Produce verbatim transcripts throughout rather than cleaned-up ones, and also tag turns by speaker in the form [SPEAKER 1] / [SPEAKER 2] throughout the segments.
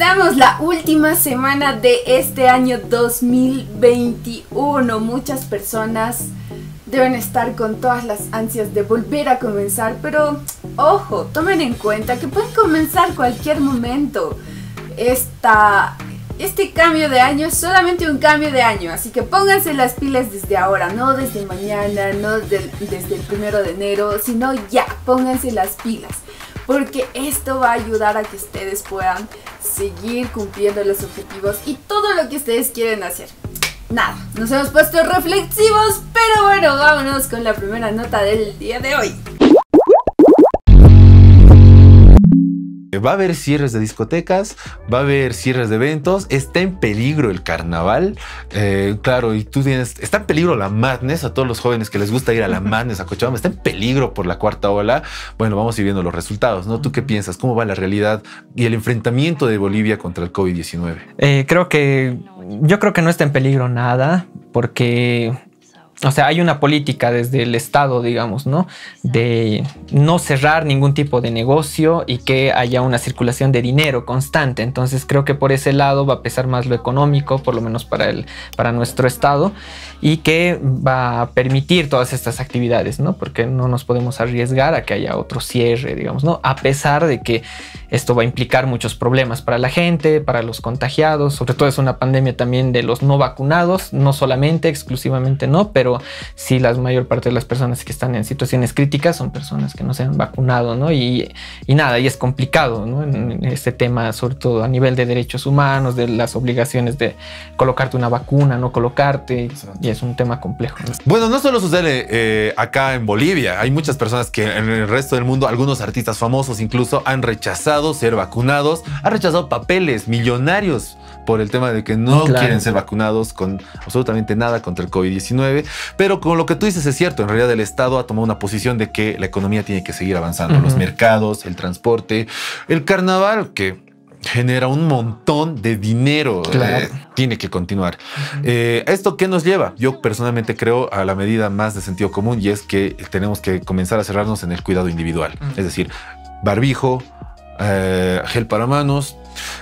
[SPEAKER 1] Terminamos la última semana de este año dos mil veintiuno. Muchas personas deben estar con todas las ansias de volver a comenzar, pero ojo, tomen en cuenta que pueden comenzar cualquier momento. Esta, este cambio de año es solamente un cambio de año, así que pónganse las pilas desde ahora, no desde mañana, no de, desde el primero de enero, sino ya, pónganse las pilas. Porque esto va a ayudar a que ustedes puedan seguir cumpliendo los objetivos y todo lo que ustedes quieren hacer. Nada, nos hemos puesto reflexivos, pero bueno, vámonos con la primera nota del día de hoy.
[SPEAKER 2] Va a haber cierres de discotecas, va a haber cierres de eventos, está en peligro el carnaval, eh, claro, y tú tienes, está en peligro la Madness, a todos los jóvenes que les gusta ir a la Madness a Cochabamba, está en peligro por la cuarta ola. Bueno, vamos a ir viendo los resultados, ¿no? ¿Tú qué piensas? ¿Cómo va la realidad y el enfrentamiento de Bolivia contra el COVID diecinueve?
[SPEAKER 3] Eh, creo que, yo creo que no está en peligro nada, porque... O sea, hay una política desde el Estado, digamos, ¿no? De no cerrar ningún tipo de negocio y que haya una circulación de dinero constante. Entonces creo que por ese lado va a pesar más lo económico, por lo menos para, el, para nuestro Estado, y que va a permitir todas estas actividades, ¿no? Porque no nos podemos arriesgar a que haya otro cierre, digamos, ¿no? A pesar de que esto va a implicar muchos problemas para la gente, para los contagiados. Sobre todo es una pandemia también de los no vacunados, no solamente, exclusivamente no, pero sí, la mayor parte de las personas que están en situaciones críticas son personas que no se han vacunado, ¿no? Y, y nada, y es complicado, ¿no? En, en este tema, sobre todo a nivel de derechos humanos, de las obligaciones de colocarte una vacuna, no colocarte, y es un tema complejo, ¿no?
[SPEAKER 2] Bueno, no solo sucede eh, acá en Bolivia, hay muchas personas que en el resto del mundo, algunos artistas famosos incluso, han rechazado ser vacunados, han rechazado papeles millonarios por el tema de que no claro. quieren ser vacunados con absolutamente nada contra el COVID diecinueve. Pero con lo que tú dices es cierto, en realidad el Estado ha tomado una posición de que la economía tiene que seguir avanzando. Uh-huh. Los mercados, el transporte, el carnaval que genera un montón de dinero, claro. eh, tiene que continuar. Uh-huh. eh, ¿Esto qué nos lleva? Yo personalmente creo a la medida más de sentido común, y es que tenemos que comenzar a cerrarnos en el cuidado individual. Uh-huh. Es decir, barbijo, eh, gel para manos.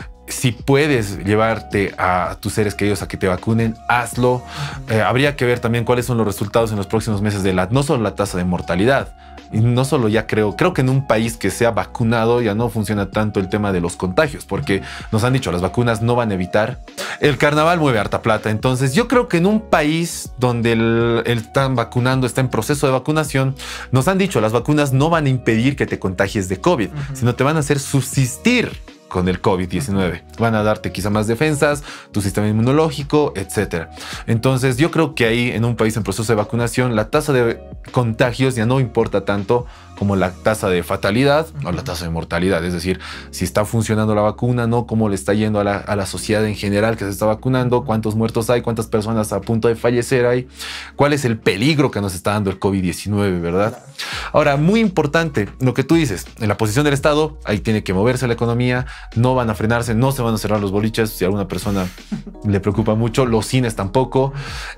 [SPEAKER 2] Si puedes llevarte a tus seres queridos a que te vacunen, hazlo. Eh, habría que ver también cuáles son los resultados en los próximos meses de la, no solo la tasa de mortalidad, y no solo ya creo, creo que en un país que sea vacunado ya no funciona tanto el tema de los contagios, porque nos han dicho las vacunas no van a evitar. El carnaval mueve harta plata, entonces yo creo que en un país donde el, el están vacunando, está en proceso de vacunación, nos han dicho las vacunas no van a impedir que te contagies de COVID, uh-huh. sino te van a hacer subsistir con el COVID diecinueve. Van a darte quizá más defensas, tu sistema inmunológico, etcétera. Entonces yo creo que ahí en un país en proceso de vacunación la tasa de contagios ya no importa tanto como la tasa de fatalidad o la tasa de mortalidad. Es decir, si está funcionando la vacuna, no cómo le está yendo a la, a la sociedad en general que se está vacunando, cuántos muertos hay, cuántas personas a punto de fallecer hay, cuál es el peligro que nos está dando el COVID diecinueve, ¿verdad? Ahora, muy importante lo que tú dices, en la posición del Estado, ahí tiene que moverse la economía, no van a frenarse, no se van a cerrar los boliches, si a alguna persona le preocupa mucho, los cines tampoco.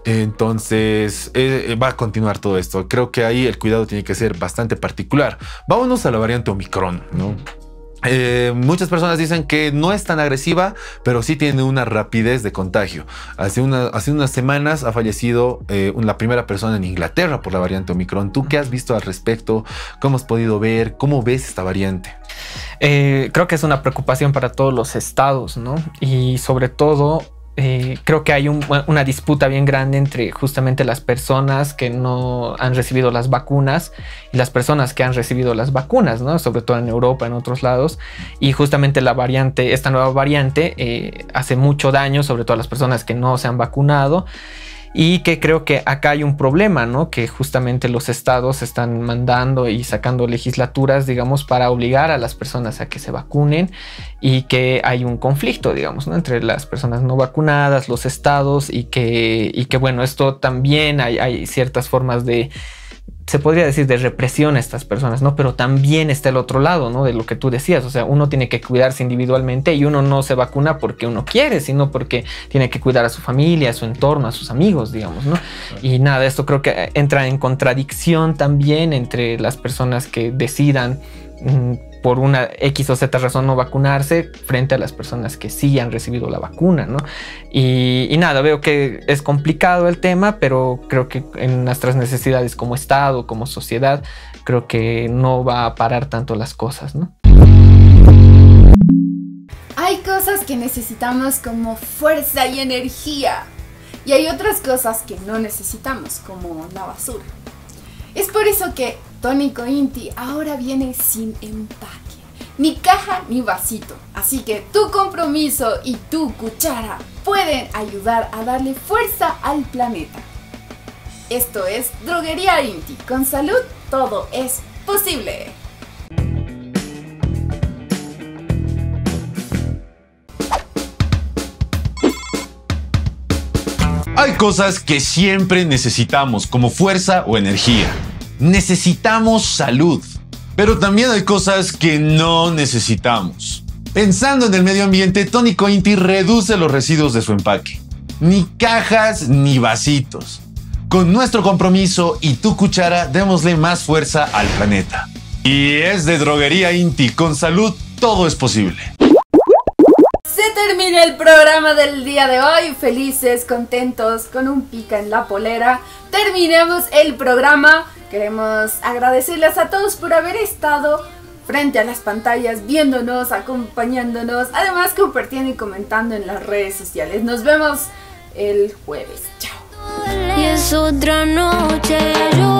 [SPEAKER 2] Entonces, eh, va a continuar todo esto. Creo que ahí el cuidado tiene que ser bastante particular. Vámonos a la variante Omicron, ¿no? Eh, muchas personas dicen que no es tan agresiva, pero sí tiene una rapidez de contagio. Hace, una, hace unas semanas ha fallecido eh, la primera persona en Inglaterra por la variante Omicron. ¿Tú qué has visto al respecto? ¿Cómo has podido ver? ¿Cómo ves esta variante?
[SPEAKER 3] Eh, creo que es una preocupación para todos los estados, ¿no? Y sobre todo... Eh, creo que hay un, una disputa bien grande entre justamente las personas que no han recibido las vacunas y las personas que han recibido las vacunas, ¿no? Sobre todo en Europa, en otros lados. Y justamente la variante, esta nueva variante eh, hace mucho daño, sobre todo a las personas que no se han vacunado. Y que creo que acá hay un problema, ¿no? Que justamente los estados están mandando y sacando legislaturas, digamos, para obligar a las personas a que se vacunen, y que hay un conflicto, digamos, ¿no? Entre las personas no vacunadas, los estados, y que, y que bueno, esto también hay, hay ciertas formas de... se podría decir de represión a estas personas, ¿no? Pero también está el otro lado, ¿no? De lo que tú decías, o sea, uno tiene que cuidarse individualmente y uno no se vacuna porque uno quiere, sino porque tiene que cuidar a su familia, a su entorno, a sus amigos, digamos, ¿no? Y nada, esto creo que entra en contradicción también entre las personas que decidan por una X o Z razón no vacunarse frente a las personas que sí han recibido la vacuna, ¿no? Y, y nada, veo que es complicado el tema, pero creo que en nuestras necesidades como Estado, como sociedad, creo que no va a parar tanto las cosas, ¿no?
[SPEAKER 1] Hay cosas que necesitamos como fuerza y energía, y hay otras cosas que no necesitamos, como la basura. Es por eso que Tónico Inti ahora viene sin empaque, ni caja ni vasito. Así que tu compromiso y tu cuchara pueden ayudar a darle fuerza al planeta. Esto es Droguería Inti. Con salud todo es posible.
[SPEAKER 2] Hay cosas que siempre necesitamos, como fuerza o energía. Necesitamos salud. Pero también hay cosas que no necesitamos. Pensando en el medio ambiente, Tónico Inti reduce los residuos de su empaque. Ni cajas ni vasitos. Con nuestro compromiso y tu cuchara, démosle más fuerza al planeta. Y es de Droguería Inti. Con salud todo es posible.
[SPEAKER 1] Se termina el programa del día de hoy, felices, contentos, con un pica en la polera. Terminamos el programa. Queremos agradecerles a todos por haber estado frente a las pantallas, viéndonos, acompañándonos, además compartiendo y comentando en las redes sociales. Nos vemos el jueves. Chao.
[SPEAKER 4] Y es otra noche.